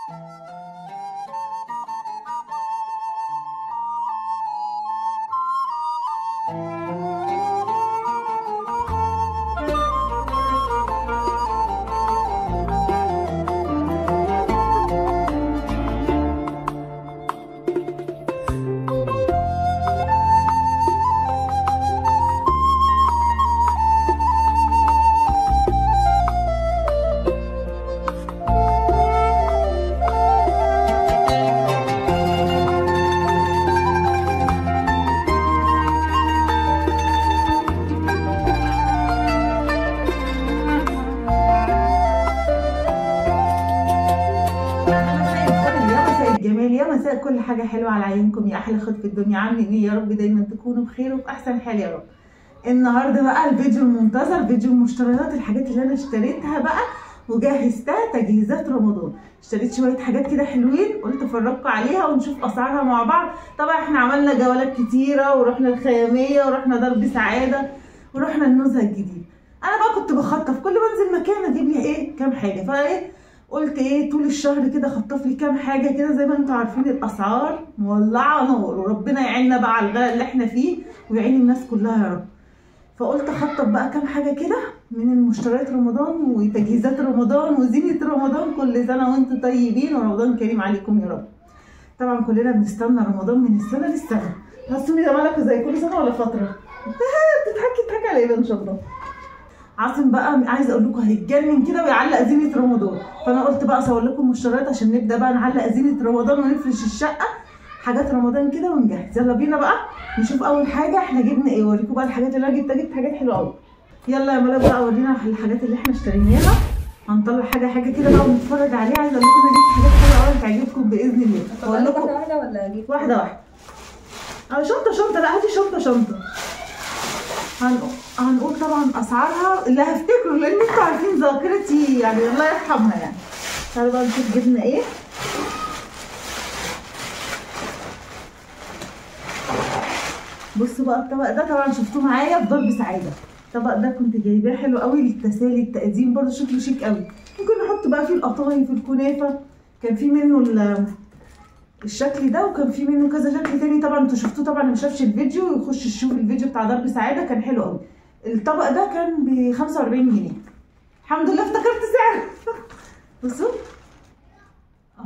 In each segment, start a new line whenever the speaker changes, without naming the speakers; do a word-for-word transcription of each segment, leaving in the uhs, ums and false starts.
يا مساء كل حاجه حلوه على عيونكم يا احلى خد في الدنيا. عاملين ايه يا رب؟ دايما تكونوا بخير وفي احسن حال يا رب. النهارده بقى الفيديو المنتظر، فيديو مشتريات الحاجات اللي انا اشتريتها بقى وجهزتها تجهيزات رمضان. اشتريت شويه حاجات كده حلوين، قلت افرجكم عليها ونشوف اسعارها مع بعض. طبعا احنا عملنا جولات كتيره ورحنا الخياميه ورحنا درب سعاده ورحنا النزهه الجديد. انا بقى كنت بخطف كل ما انزل مكان اجيب لي ايه كام حاجه، فايه قلت ايه طول الشهر كده خطف لي كام حاجه كده. زي ما انتم عارفين الاسعار مولعه نار، وربنا يعيننا بقى على الغلاء اللي احنا فيه ويعين الناس كلها يا رب. فقلت اخطف بقى كام حاجه كده من المشتريات رمضان وتجهيزات رمضان وزينه رمضان. كل سنه وانتم طيبين ورمضان كريم عليكم يا رب. طبعا كلنا بنستنى رمضان من السنه للسنه. حسوني ده مالك زي كل سنه ولا فتره؟ بتضحكي بتضحكي على ايه ان شاء الله. عاصم بقى عايزه اقول لكم هيتجنن كده ويعلق زينه رمضان، فانا قلت بقى اصور لكم مشتريات عشان نبدا بقى نعلق زينه رمضان ونفرش الشقه حاجات رمضان كده ونجهز. يلا بينا بقى نشوف اول حاجه احنا جبنا ايه، اوريكم بقى الحاجات اللي انا جبتها. جبت حاجات حلوه قوي. يلا يا ملاك بقى ورينا الحاجات اللي احنا اشتريناها. هنطلع حاجه حاجه كده بقى ونتفرج عليها. عايزه اقول لكم انا جبت حاجات حلوه قوي تعجبكم باذن الله.
هقول لكم واحده واحده ولا اجيب
واحده واحده؟ اه شنطه شنطه، لا هاتي شنطه شنطه. هنقول طبعا اسعارها اللي هفتكره لان انتوا عارفين ذاكرتي يعني الله يرحمها يعني. تعالوا بقى نشوف جبنا ايه. بصوا بقى الطبق ده طبعا شفتوه معايا في درب سعاده. الطبق ده كنت جايباه حلو قوي للتسالي التقديم، برده شكله شيك قوي. ممكن نحط بقى فيه القطايف الكنافه. كان في منه الشكل ده وكان في منه كذا شكل تاني. طبعا انتوا شفتوه، طبعا اللي ما شافش الفيديو يخش يشوف الفيديو بتاع درب سعاده كان حلو قوي. الطبق ده كان ب خمسة وأربعين جنيه. الحمد لله افتكرت سعره. بصوا اه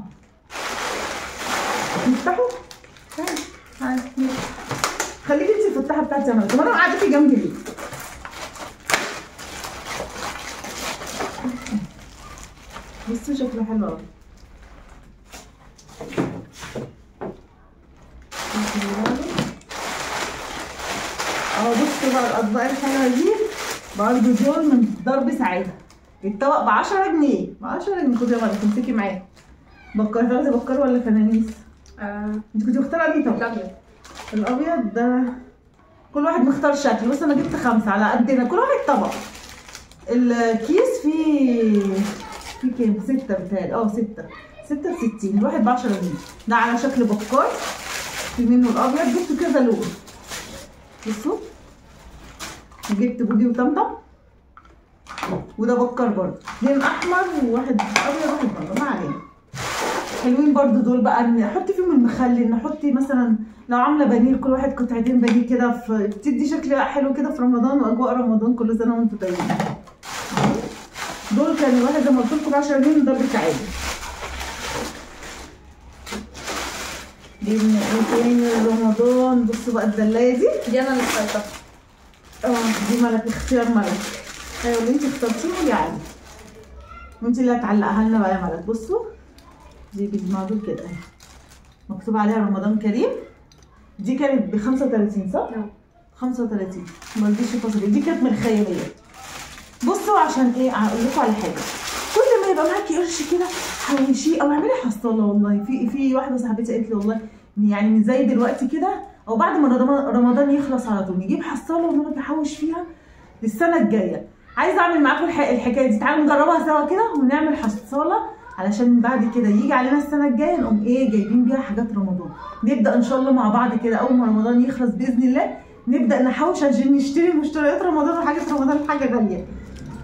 نفتحه. تعالي تعالي خليكي انتي الفتاحه بتاعتي يا مالك، وانا قعدتي جنبي ليه؟ بصوا شكله حلو قوي. اه بصوا بقى الاطباق الحلوه دي برضه دول من درب سعاده. الطبق ب عشرة جنيه، ب عشرة جنيه. خدي يا مالك امسكي معايا. بكر تاخدي بكر ولا فنانيس؟ اه انت كنتي مختاره انهي طبق؟ الابيض. الابيض ده كل واحد مختار شكل. بص انا جبت خمسه على قدنا كل واحد طبق. الكيس فيه فيه كام؟ سته بتهيألي. اه سته سته بستين. الواحد ب عشرة جنيه. ده على شكل بكار، في منه الابيض. جبت كذا لون. بصوا جبت بودي وطمطم وده بكر برضه. اتنين احمر وواحد ابيض وواحد بيضاء. ما علينا. حلوين برضه دول بقى. نحط فيهم المخلل، نحط مثلا لو عامله بانيه كل واحد قطعتين بانيه كده، بتدي شكل حلو كده في رمضان واجواء رمضان. كل سنه وانتم طيبين. دول كان الواحد زي ما قلت لكم ب عشرة جنيه من درب سعاده. جبنا ايه تاني رمضان؟ بصوا بقى الدلايه دي
دي انا اللي اخترتها.
اه دي ملك، اختيار ملك. ايوه اللي انت اخترتيه يعني وانت اللي هتعلقها لنا بقى يا ملك. بصوا دي بالمعدول كده اهي مكتوب عليها رمضان كريم. دي كانت ب خمسة وتلاتين صح؟ اه خمسة وتلاتين. ما رضيتش افصل. دي كانت من الخياميه. بصوا عشان ايه هقول لكم على حاجه. كل ما يبقى معاكي قرش كده حوشيه او اعملي حصاله. والله في في واحده صاحبتي قالت لي والله يعني من زي دلوقتي كده او بعد ما رمضان يخلص على طول نجيب حصاله ونقعد نحوش فيها للسنه الجايه. عايزه اعمل معاكم الحكايه دي. تعالوا نجربها سوا كده ونعمل حصاله علشان بعد كده يجي علينا السنه الجايه نقوم ايه جايبين بيها حاجات رمضان. نبدا ان شاء الله مع بعض كده اول ما رمضان يخلص باذن الله نبدا نحوش عشان نشتري مشتريات رمضان وحاجه رمضان حاجه غاليه.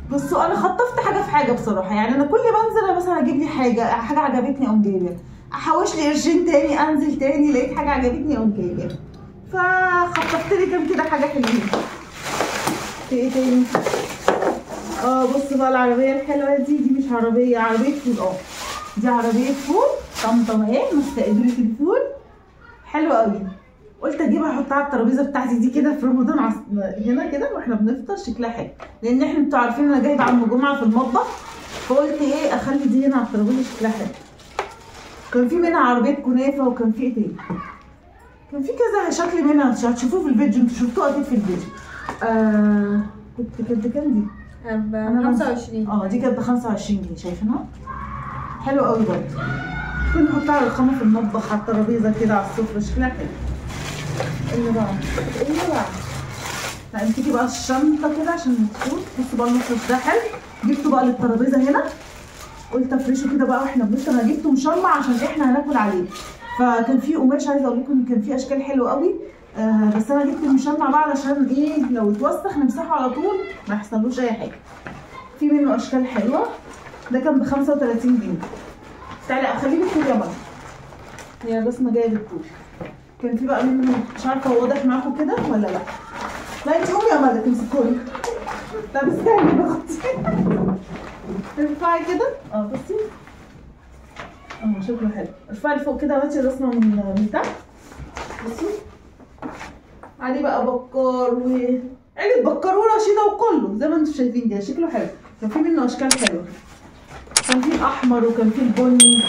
بصوا انا خطفت حاجه في حاجه بصراحه، يعني انا كل ما انزل مثلا اجيب لي حاجه حاجه عجبتني اقوم جايبها، احوش لي قرشين تاني انزل تاني لقيت حاجه عجبتني اقوم جايبها، فخطفت لي كام كده حاجه حلوين. في ايه تاني؟ اه بصوا بقى العربيه الحلوه دي، دي مش عربيه، عربيه فول. اه دي عربيه فول طمطم ايه مستقبله الفول، حلوه قوي. قلت اجيبها احطها على الترابيزه بتاعتي دي كده في رمضان عص... هنا كده واحنا بنفطر شكلها حلو، لان احنا انتوا عارفين انا جايبه عم جمعه في المطبخ، فقلت ايه اخلي دي هنا على الترابيزه شكلها حلو. كان في منها عربيه كنافه، وكان في ايه تاني؟ كان في كذا شكل منها هتشوفوه في الفيديو، انتوا شفتوه اكيد في الفيديو. آه كنت كانت بكام دي؟
ب خمسة وعشرين.
اه دي كانت ب خمسة وعشرين جنيه، شايفينها؟ حلوه قوي برضه. كنا نحطها على الرخامه في المطبخ على الترابيزه كده على السفره شكلها حلو. اللي بقى اللي بقى لا امسكي بقى الشنطه كده عشان تفوت. بصوا بقى المفرش ده حلو، جبته بقى للترابيزه هنا، قلت افرشه كده بقى واحنا بنفطر. انا جبته مشمع عشان احنا هناكل عليه، فكان في قماش عايزه اقول لكم كان في اشكال حلوه قوي. آه بس انا جبت المشمع بقى علشان ايه لو اتوسخ نمسحه على طول ما يحصلوش اي حاجه. في منه اشكال حلوه، ده كان ب خمسة وتلاتين جنيه. تعالي اخليه بالطول يا ماما، هي الرسمه جايه بالطول. كان في بقى منه مش عارفه هو واضح معاكم كده ولا لا؟ لا انت قومي يا مالك امسكوني. لا بس استني باختي. ارفعي كده اه بصي اه شكله حلو. ارفعي لفوق كده وهاتي الرسمه من من تحت. بصي عليه بقى بكار وعيلة بكار ورشيده وكله زي ما انتم شايفين كده شكله حلو. كان في منه اشكال حلوه، كان في الاحمر وكان في البني.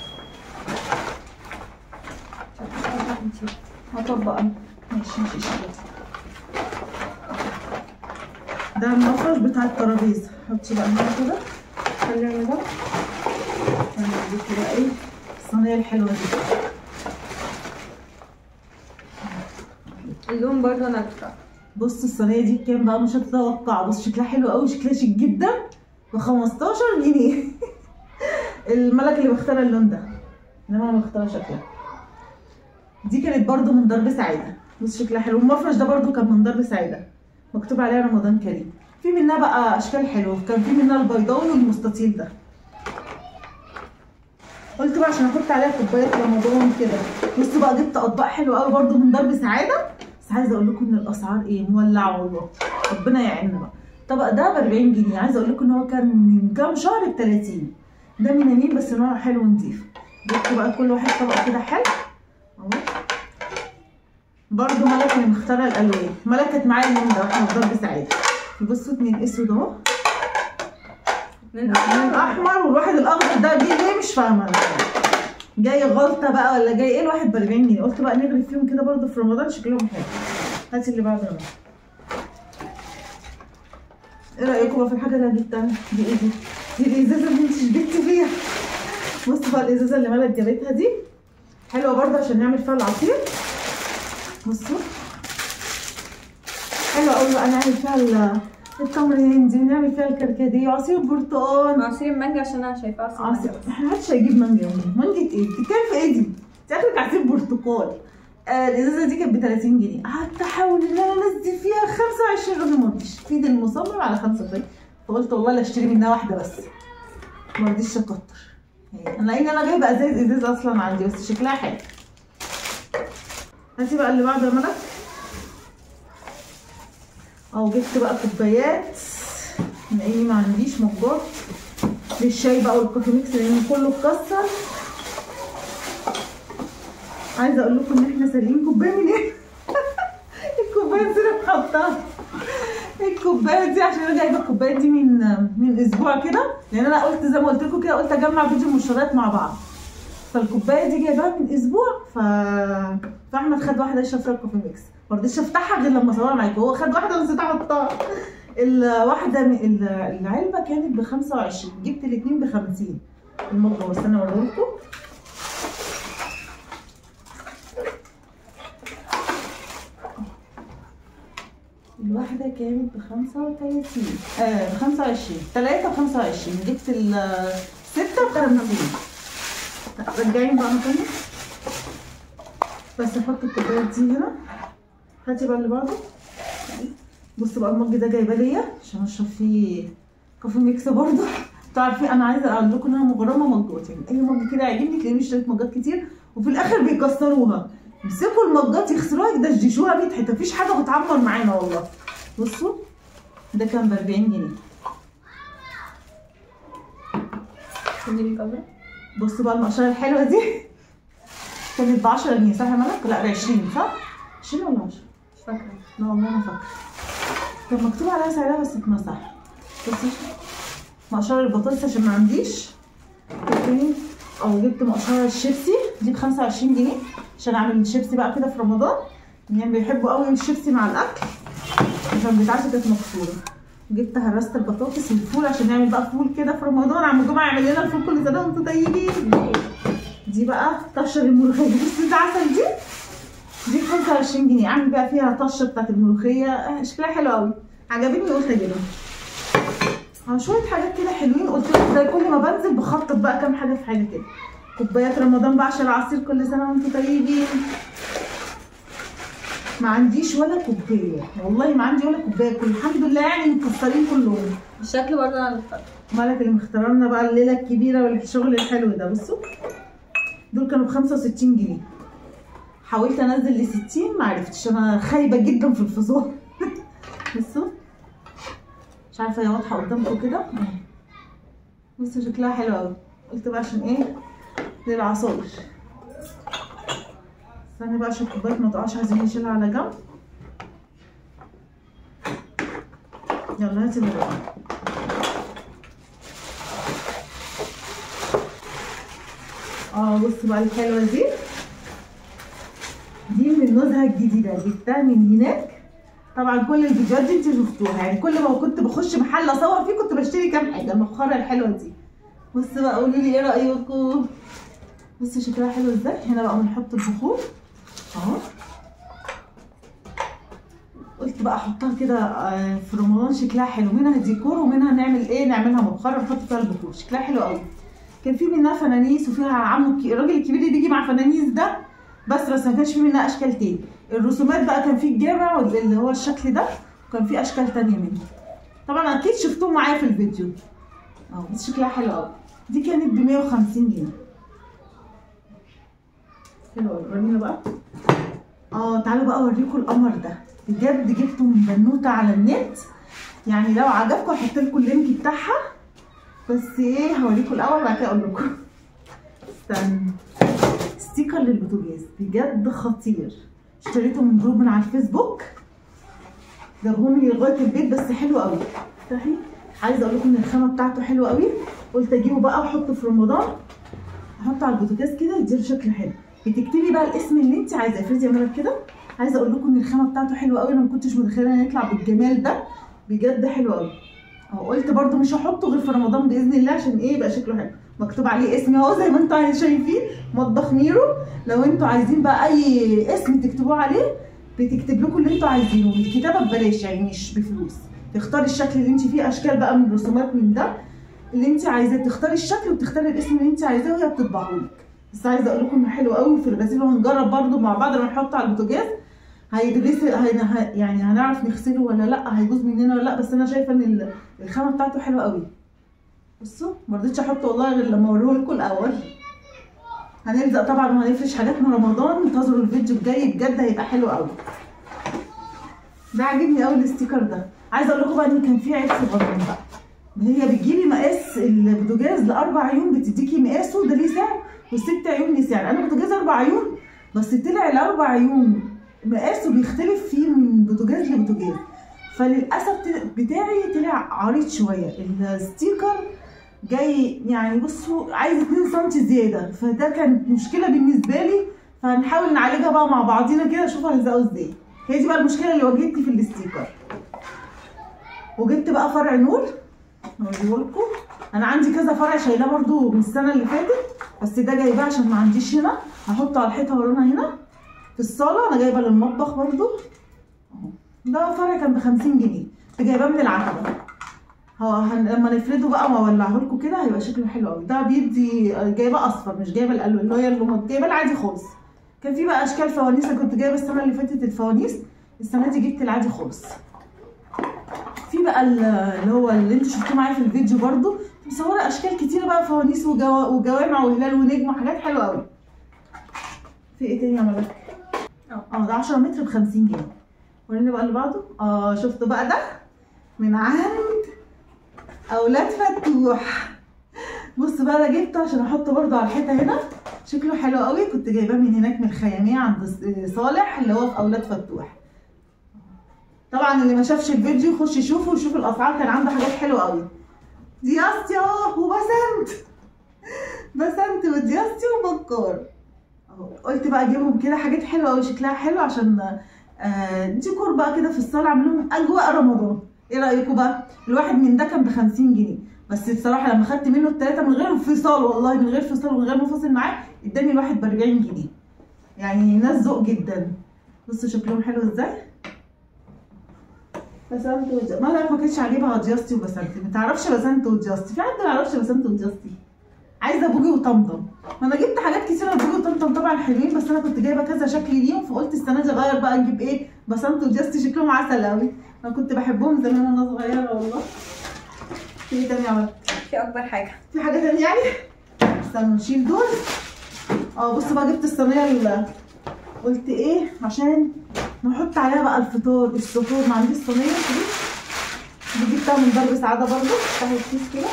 هطبق انا ماشي ماشي شكله. ده المفرش بتاع الترابيزه، حطي بقى هنا كده خليها هنا. انا هديكي بقى ايه الصينيه الحلوه دي.
اللون برضه انا بتاع.
بص الصينيه دي بكام بقى مش هتتوقعوا. بص شكلها حلو قوي، شكلها شيك جدا ب خمستاشر جنيه. الملك اللي مختاره اللون ده، انما انا مختاره شكلها. دي كانت برضو من درب سعيده. بص شكلها حلو. المفرش ده برضو كان من درب سعيده مكتوب عليها رمضان كريم. في منها بقى اشكال حلوه، كان في منها البيضاوي والمستطيل ده. قلت بقى عشان احط عليها كوبايه رمضان كده. بصوا بقى جبت اطباق حلوه قوي برضو من درب سعاده، بس عايزه اقول لكم ان الاسعار ايه مولعه والله، ربنا يعيننا بقى. الطبق ده ب أربعين جنيه، عايزه اقول لكم ان هو كان من كام شهر ب تلاتين. ده مينامين بس نوعه حلو ونضيف. جبت بقى كل واحد طبق كده حلو اهو. برضو ملك اللي مختاره الالوان، ملك كانت معايا اليوم ده واحنا في درب سعاده. بصوا اتنين اسود اهو، اتنين احمر والواحد الاخضر ده جه ليه مش فاهمه جاي غلطه بقى ولا جاي ايه. الواحد ب أربعين جنيه، قلت بقى نغرف فيهم كده برضو في رمضان شكلهم حلو. هاتي اللي بعده بقى. ايه رايكم بقى في الحاجه اللي انا جبتها دي؟ ايه دي؟ دي الازازه اللي انت شبكتي فيها. بصوا بقى الازازه اللي ملك جابتها دي حلوه برضو عشان نعمل فيها العصير. بصوا حلوه قوي بقى نعمل فيها التمر الهندي ونعمل فيها الكركديه وعصير برتقال
وعصير المانجا عشان انا شايفاه عصير
عصير.
مانجا.
احنا محدش هيجيب مانجا يا ماما. مانجا ايه؟ بتتكلم في ايه دي؟ انت اخرك عصير برتقال. آه الازازه دي كانت ب تلاتين جنيه، قعدت احاول ان انا انزل فيها خمسة وعشرين جنيه ما رضيش. في ايد المصمم على خمسة وعشرين، فقلت والله لا اشتري منها واحده بس، ما رضيتش اكتر. انا لان انا جايبه ازاز ازاز اصلا عندي بس شكلها حلو. هاتي بقى اللي بعده يا ملك. اهو جبت بقى كوبايات لاني ما عنديش مجات للشاي بقى والكوفي ميكس لان كله اتكسر. عايزه اقول لكم ان احنا سارقين كوبايه من ايه؟ الكوبايه دي نحطها. الكوبايه دي عشان انا جايبه الكوبايه دي من من اسبوع كده، لان انا قلت زي ما قلت لكم كده قلت اجمع فيديو المشتريات مع بعض. فالكوبايه دي جايباها من اسبوع، ف فاحمد خد واحده يشرب فيها الكوفي ميكس، ما رضيتش افتحها غير لما اصورها معاكم. هو خد واحده ونسيت احطها. الواحده العلبه كانت ب خمسة وعشرين، جبت الاثنين ب خمسين. المجه بس انا اوريكم. الواحده كانت ب خمسة وتلاتين اه ب خمسة وعشرين، تلاتة ب خمسة وعشرين، جبت السته ب خمسين. رجعين بقى مكانها بس احط الكوبايات دي هنا. هاتي بقى اللي بعده. بصوا بقى المج ده جايبه ليا عشان اشرب فيه كوفي ميكس برضه. انتوا عارفين انا عايزه اقول لكم ان انا مغرمه مجات، يعني اي مج كده يعجبني تلاقيني اشتريت مجات كتير وفي الاخر بيكسروها، يمسكوا المجات يخسروها يدشدشوها مية حته، مفيش حاجه بتعمر معانا والله. بصوا ده كان ب أربعين جنيه. بصوا بقى المقشره الحلوه دي كانت ب عشرة جنيه صح يا ملك؟ لا ب عشرين صح؟ عشرين ولا عشرة؟
مش فاكره.
لا والله ما فاكره. كان مكتوب عليها سعرها بس اتمسح. بصي مقشره البطاطس عشان ما عنديش. تاني او جبت مقشره الشيبسي دي ب خمسة وعشرين جنيه عشان اعمل شيبسي بقى كده في رمضان، يعني بيحبوا قوي الشيبسي مع الاكل عشان بتاعتي كانت مكسوره. جبت هرسه البطاطس والفول عشان نعمل بقى فول كده في رمضان، عم الجمعه يعمل لنا الفول كل سنه وانتم طيبين. دي بقى طشه الملوخيه، بصي ده عسل دي دي ب خمسة وعشرين جنيه، اعمل بقى فيها طشه بتاعت الملوخيه شكلها حلو قوي، عجبتني قلت اجيبها. اه شويه حاجات كده حلوين، قلت لكم ده كل ما بنزل بخطط بقى كام حاجه في حاجه كده. كوبايات رمضان بقى عشان العصير كل سنه وانتم طيبين. ما عنديش ولا كوبايه والله، ما عندي ولا كوبايه، كل الحمد لله يعني مكسرين كلهم.
الشكل برضه انا اللي اخترته.
مالك اللي مختاره لنا بقى الليله الكبيره والشغل الحلو ده. بصوا دول كانوا ب خمسة وستين جنيه، حاولت انزل ل ستين ما عرفتش، انا خايبه جدا في الفصول. بصوا مش عارفه هي واضحه قدامكم كده، بصوا شكلها حلو قوي. قلت بقى عشان ايه للعصاير. استني بقى عشان الكوبايات ما تقعش، عايزين نشيلها على جنب. يلا هاتي بقى. اه بصوا بقى الحلوه دي دي من النزهه الجديده، جبتها من هناك. طبعا كل الفيديوهات دي انت شفتوها، يعني كل ما كنت بخش محل اصور فيه كنت بشتري كام حاجه. المبخره الحلوه دي بصوا بقى قولوا لي ايه رايكم. بصوا شكلها حلو ازاي. هنا بقى بنحط البخور اهو، قلت بقى احطها كده في رمضان شكلها حلو، منها ديكور ومنها نعمل ايه نعملها مبخره نحط فيها البخور شكلها حلو قوي. كان في منها فنانيس وفيها عمو الراجل الكبير اللي بيجي مع فنانيس ده بس بس ما كانش في منها اشكال تاني. الرسومات بقى كان في الجامع اللي هو الشكل ده، وكان في اشكال تانيه منه طبعا اكيد شفتوه معايا في الفيديو اهو. بس شكلها حلو قوي. دي كانت ب مية وخمسين جنيه. حلو قوي. ورينا بقى اه تعالوا بقى اوريكم القمر ده، بجد جبته من بنوته على النت، يعني لو عجبكم هحط لكم اللينك بتاعها، بس ايه هوريكم الاول بعد كده اقول لكم. استنى، ستيكر للبوتاجاز بجد خطير، اشتريته من جروب من على الفيسبوك، جابهولي لغايه البيت بس حلو قوي. افتحي. عايزه اقول لكم ان الخامه بتاعته حلوه قوي، قلت اجيبه بقى واحطه في رمضان، احطه على البوتاجاز كده يديله شكل حلو. بتكتبي بقى الاسم اللي انت عايزاه. افرضي اعملها كده. عايزه اقول لكم ان الخامه بتاعته حلوه قوي، انا ما كنتش متخيله انه يطلع بالجمال ده، بجد حلو قوي. اهو قلت برده مش هحطه غير في رمضان باذن الله عشان ايه يبقى شكله حلو. مكتوب عليه اسمي اهو زي ما انتوا شايفين، مطبخ ميرو. لو انتوا عايزين بقى اي اسم تكتبوه عليه بتكتب لكم اللي انتوا عايزينه، الكتابه ببلاش يعني مش بفلوس. تختاري الشكل اللي انت فيه، اشكال بقى من رسومات من ده اللي انت عايزاه، تختاري الشكل وتختاري الاسم اللي انت عايزاه وهي بتطبعه لك. بس عايزه اقول لكم انه حلو قوي في الغسيل، وهنجرب برده مع بعض لما نحطه على البوتاجاز هيتغسل، هي يعني هنعرف نغسله ولا لا، هيبوظ مننا ولا لا. بس انا شايفه ان الخامه بتاعته حلوه قوي. بصوا ما رضيتش احطه والله غير لما اوريه لكم الاول. هنلزق طبعا وهنفرش حاجات من رمضان، انتظروا الفيديو الجاي بجد هيبقى حلو قوي. ده عاجبني قوي الاستيكر ده. عايزه اقول لكم بقى ان كان في عيب صغنن بقى، هي بتجيبي مقاس البوتاجاز لاربع عيون، بتديكي مقاسه ده ليه سعر والست عيون ليه سعر. انا بوتاجاز اربع عيون بس طلع الاربع عيون مقاسه بيختلف فيه من بوتاجاز لبوتاجاز، فللاسف بتاعي طلع عريض شويه. الستيكر جاي يعني بصوا عايز اتنين سنتي زياده، فده كانت مشكله بالنسبه لي، فهنحاول نعالجها بقى مع بعضينا كده نشوف هنلزقه ازاي. هي دي بقى المشكله اللي واجهتني في الستيكر. وجبت بقى فرع نور اوريهولكم. انا عندي كذا فرع شايلاه برده من السنه اللي فاتت، بس ده جايباه عشان ما عنديش هنا، هحطه على الحيطه ورانا هنا في الصاله. انا جايبه للمطبخ برده اهو. ده فرع كان ب خمسين جنيه، كنت جايباه من العتبه. هو لما نفرده بقى واولعه لكم كده هيبقى شكله حلو قوي. ده بيدي جايبه اصفر مش جايبه الالوان اللي هي اللي جايبه العادي خالص. كان في بقى اشكال فوانيس، انا كنت جايبه السنه اللي فاتت الفوانيس، السنه دي جبت العادي خالص. في بقى اللي هو اللي انتوا شفتوه معايا في الفيديو برضو، مصوره اشكال كتيره بقى، فوانيس وجو... وجوامع وهلال ونجم وحاجات حلوه قوي. في ايه تاني يا ملك؟ اه ده عشرة متر ب خمسين جنيه. وريني بقى اللي بعده. اه شفتوا بقى ده من عند اولاد فتوح. بص بقى ده جبته عشان احطه برضو على الحيطه هنا، شكله حلو قوي. كنت جايباه من هناك من الخياميه عند صالح اللي هو في اولاد فتوح. طبعا اللي ما شافش الفيديو يخش يشوفه ويشوف الاسعار، كان عنده حاجات حلوه قوي. دياستي اهو وبسنت بسنت ودياستي وبكار اهو. قلت بقى اجيبهم كده حاجات حلوه قوي شكلها حلو، عشان آه ديكور بقى كده في الصاله، اعمل لهم اجواء رمضان. ايه رايكم بقى؟ الواحد من ده كان ب خمسين جنيه، بس بصراحه لما خدت منه الثلاثه من غير فصال، والله من غير فصال ومن غير منفصل معاه، اداني الواحد ب أربعين جنيه. يعني ناس ذوق جدا. بصوا شكلهم حلو ازاي. بسنت وجاستي مالك ما كانتش عاجبها دياستي وبسنت، ما تعرفش بسنت ودياستي، في حد ما يعرفش بسنت ودياستي؟ عايزه بوجي وطمطم. ما انا جبت حاجات كتيره بوجي وطمطم طبعا حلوين، بس انا كنت جايبه كذا شكل ليهم، فقلت السنه دي اغير بقى نجيب ايه بسنت ودياستي، شكلهم عسل قوي. انا كنت بحبهم زمان وانا صغيره والله. في ايه تاني يا عمر؟
في اكبر حاجه.
في حاجه تانيه يعني؟ استنوا نشيل دول. اه بصوا بقى جبت الصينيه اللي قلت ايه عشان نحط عليها بقى الفطار السحور. ما عنديش صينيه دي، دي جبتها من درب سعاده برضو، افتحي الكيس كده.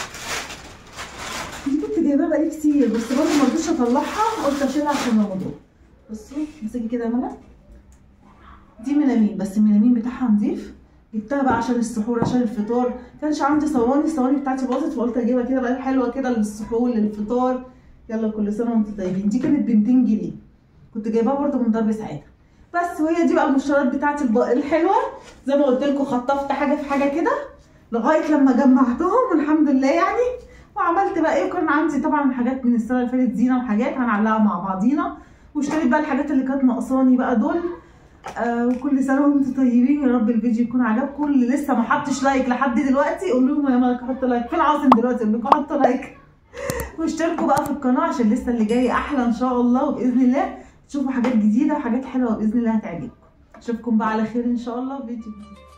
دي كنت جايباها بقالي كتير بس برضو ما رضيتش اطلعها، قلت اشيلها عشان رمضان. بصوا امسكي كده يا ملا. دي ميلامين، بس الميلامين بتاعها نضيف. جبتها بقى عشان السحور عشان الفطار، كانش عندي صواني، الصواني بتاعتي باظت فقلت اجيبها كده بقى حلوه كده للسحور للفطار. يلا كل سنه وانتم طيبين. دي كانت ب ميتين جنيه، كنت جايباها برضو من درب سعاده. بس وهي دي بقى المشتريات بتاعتي الحلوه. زي ما قلت لكم خطفت حاجه في حاجه كده لغايه لما جمعتهم والحمد لله يعني. وعملت بقى ايه، وكان عندي طبعا حاجات من السنه اللي فاتت زينه وحاجات هنعلقها مع بعضينا، واشتريت بقى الحاجات اللي كانت ناقصاني بقى دول. آه وكل سنه وانتم طيبين. يا رب الفيديو يكون عجبكم. اللي لسه ما حطش لايك لحد دلوقتي قول لهم يا مالك حطوا لايك. فين عاصم دلوقتي؟ قول لكم حطوا لايك واشتركوا بقى في القناه عشان لسه اللي جاي احلى ان شاء الله، وباذن الله تشوفوا حاجات جديده وحاجات حلوه باذن الله هتعجبكم. اشوفكم بقى على خير ان شاء الله في فيديو جديد.